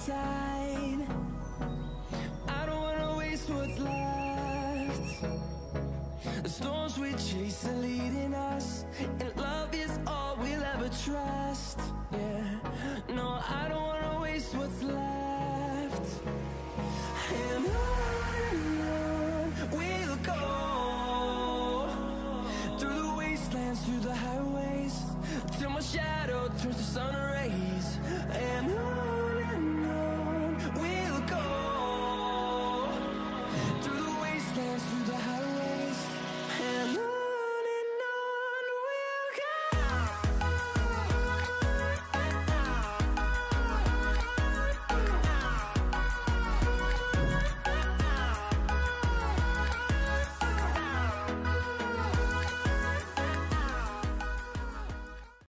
inside. I don't wanna waste what's left. The storms we chase are leading us, and love is all we'll ever trust. Yeah, no, I don't wanna waste what's left. And on we'll go, through the wastelands, through the highways, till my shadow turns to sun rays. And